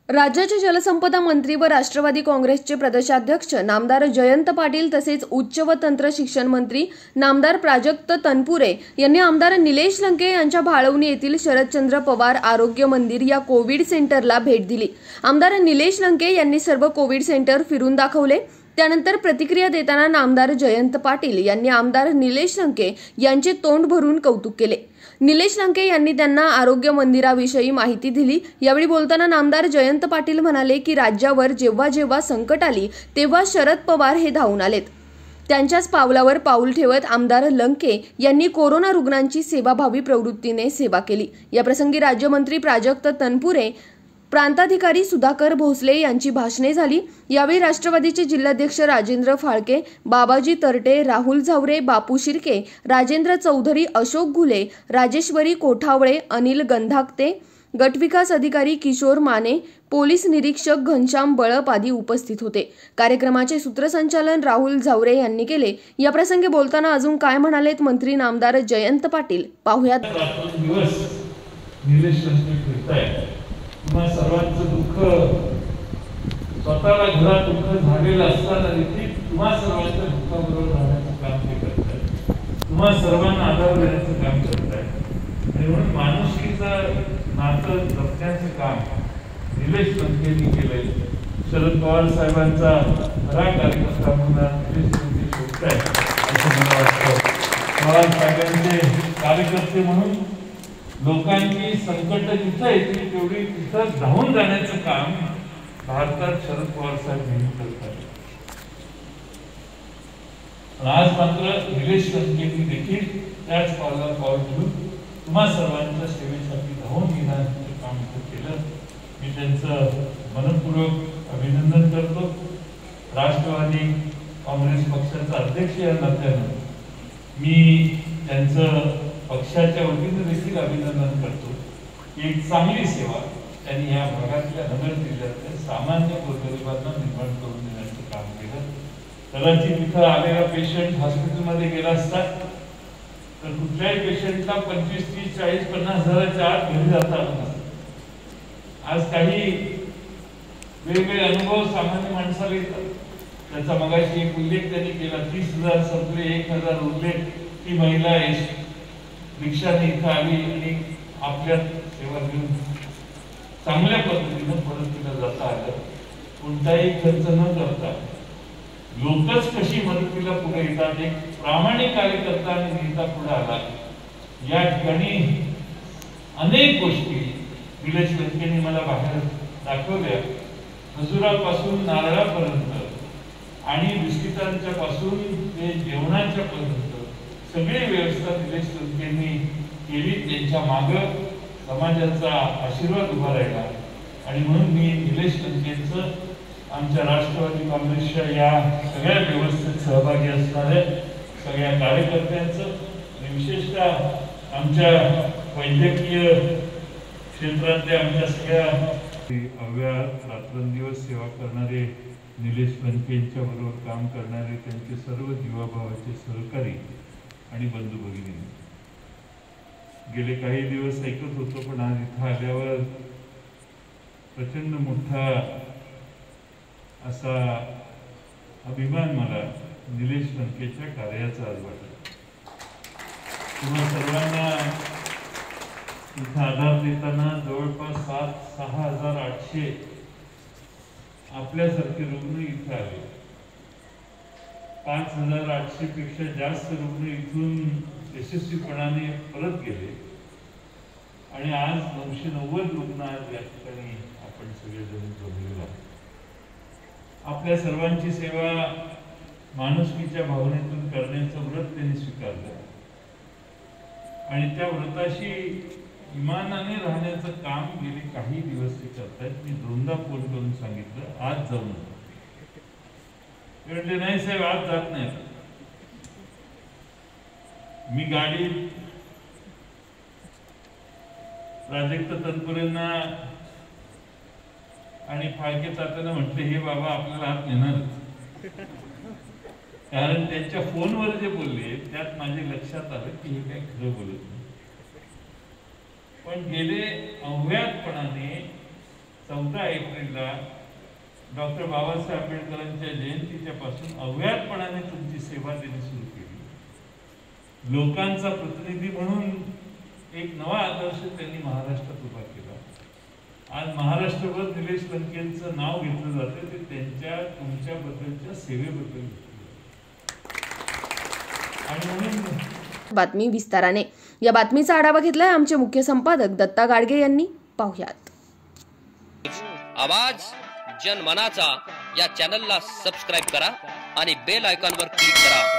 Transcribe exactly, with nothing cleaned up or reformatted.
राज्याचे जलसंपदा मंत्री व राष्ट्रवादी काँग्रेसचे प्रदेशाध्यक्ष नामदार जयंत पाटील तसेच उच्च व तंत्र शिक्षण मंत्री नामदार प्राजक्त तनपुरे यांनी आमदार निलेश लंके यांच्या भाळवणी येथील शरदचंद्र पवार आरोग्य मंदिर या कोविड सेंटरला भेट दिली। आमदार निलेश लंके यांनी सर्व कोविड सेंटर फिरून दाखवले। त्यानंतर प्रतिक्रिया देताना नामदार जयंत पाटील यांनी आमदार निलेश लंके यांचे तोंड भरून कौतुक केले। निलेश लंके यांनी त्यांना आरोग्य मंदिराविषयी माहिती दिली। यावेळी बोलताना नामदार जयंत पाटील म्हणाले की राज्यावर जेव्हा जेव्हा संकट आली तेव्हा शरद पवार हे धावून आलेत। त्यांच्याच पावलावर पाऊल ठेवत आमदार लंके यांनी कोरोना रुग्णांची सेवाभावी प्रवृत्तीने सेवा केली। या प्रसंगी राज्यमंत्री प्राजक्त तनपुरे, प्रांताधिकारी सुधाकर भोसले यांची भाषणे झाली। यावेळी राष्ट्रवादीचे जिल्हाध्यक्ष राजेंद्र फाळके, बाबाजी तरटे, राहुल झावरे, बापू शिर्के, राजेंद्र चौधरी, अशोक घुले, राजेश्वरी कोठावळे, अनिल गंधाकते, गटविकास अधिकारी किशोर माने, पोलीस निरीक्षक घनश्याम बळप आदी उपस्थित होते। कार्यक्रमाचे सूत्रसंचालन राहुल झावरे यांनी केले। या प्रसंगी बोलताना अजून काय म्हणालेत मंत्री नामदार जयंत पाटील पाहुयात। तुम्हा सर्वांचं दुःख स्वतःला घरात दुःख झालेलं असताना देखील तुम्हा सर्वांच्या दुःखाबरोबर राहण्याचं काम ते करतात, तुम्हा सर्वांना आधार देण्याचं काम करतात आणि म्हणून माणुसकीचं नातं जपण्याचं काम निलेश लंकेंनी केलंय। शरद पवार साहेबांचा खरा कार्यकर्ता म्हणून निलेश लंके शोधताय असं मला वाटतं। पवार साहेबांचे कार्यकर्ते म्हणून लोकांची संकट जिथं येतील तेवढी तिथं धावून जाण्याचं काम भारतात शरद पवार साहेब नेहमी करतात। आज मात्र निलेश लंकेंनी देखील त्याच पावलावर पाऊल ठेवून तुम्हा सर्वांच्या सेवेसाठी धावून येण्याचं काम केलं। मी त्यांचं मनपूर्वक अभिनंदन करतो। राष्ट्रवादी काँग्रेस पक्षाचा अध्यक्ष या नात्यानं मी त्यांचं पक्षाच्या वतीने देखील अभिनंदन करतो। एक चांगली सेवा त्यांनी या भागातल्या नगर जिल्ह्यातल्या सामान्य गोरगरिबांना निर्माण करून देण्याचं काम केलं। कदाचित तिथं आलेला पेशंट हॉस्पिटलमध्ये गेला असता तर कुठल्याही पेशंटला पंचवीस तीस चाळीस पन्नास हजाराच्या आत घरी जाता आलं नसतं। आज काही वेगवेगळे अनुभव सामान्य माणसाला येतात। त्याचा मगाशी एक उल्लेख त्यांनी केला, तीस हजार संपले, एक हजार उरले। ती महिला रिक्षाने इथं आली आणि आपल्या सेवा घेऊन चांगल्या पद्धतीनं परत तिला जाता आलं, कोणताही खर्च न करता। लोकच कशी मदतीला पुढे येतात, एक प्रामाणिक कार्यकर्ता आणि नेता पुढे आला। या ठिकाणी अनेक गोष्टी निलेश लंकेंनी मला बाहेर दाखवल्या। खजुरापासून नारळापर्यंत आणि बिस्किटांच्या पासून ते जेवणाच्या पर्यंत सगळी व्यवस्था निलेश लंकेंनी केली। त्यांच्या मागं समाजाचा आशीर्वाद उभा राहिला आणि म्हणून मी निलेश लंकेंचं आमच्या राष्ट्रवादी काँग्रेसच्या या सगळ्या व्यवस्थेत सहभागी असणाऱ्या सगळ्या कार्यकर्त्यांचं आणि विशेषतः आमच्या वैद्यकीय क्षेत्रातल्या आमच्या सगळ्या अव्याहत रात्रंदिवस सेवा करणारे निलेश लंकेंच्या बरोबर काम करणारे त्यांचे सर्व जीवाभावाचे सहकारी आणि बंधू भगिनी, गेले काही दिवस ऐकत होतो पण आज इथं आल्यावर प्रचंड मोठा असा अभिमान मला निलेश लंकेच्या कार्याचा आज वाटला। तुम्हा सर्वांना इथं आधार देताना जवळपास सात सहा हजार आठशे आपल्यासारखे रुग्ण इथं आले। पाच हजार आठशे पेक्षा जास्त रुग्ण इथून यशस्वीपणाने परत गेले आणि आज नऊशे नव्वद रुग्ण आज या ठिकाणी आपण सगळेजण जमलेलो आहोत। आपल्या सर्वांची सेवा माणुसकीच्या भावनेतून करण्याचं व्रत त्यांनी स्वीकारलं आणि त्या व्रताशी इमानाने राहण्याचं काम गेले काही दिवस ते करतायत। मी दोनदा फोन करून सांगितलं आज जाऊ नका, नाही साहेब आज जात नाही। मी गाडी प्राजक्त तनपुरेंना आणि फाळके तात्यांना म्हटले, हे बाबा आपल्याला आत नेणार, कारण त्यांच्या फोनवर जे बोलले त्यात माझ्या लक्षात आलं की हे काही खरं बोलत नाही। पण गेले अव्याहतपणाने चौदा एप्रिलला डॉक्टर बाबासाहेब आंबेडकरांच्या जयंतीच्या पासून अव्याहतपणाने तुमची सेवा त्यांनी सुरू केली. लोकांचा प्रतिनिधी म्हणून एक नवा आदर्श त्यांनी महाराष्ट्रात उभा केला. आज महाराष्ट्रभर निलेश लंकेंचं नाव घेतलं जातं ते त्यांच्या तुमच्याबद्दलच्या सेवेबद्दल आणि म्हणून. बातमी विस्ताराने. या बातमीचा आढावा घेतलाय आमचे मुख्य संपादक दत्ता गाडगे यांनी. पाहुयात. आवाज जनमनाचा या चॅनलला सबस्क्राईब करा आणि बेल आयकॉनवर क्लिक करा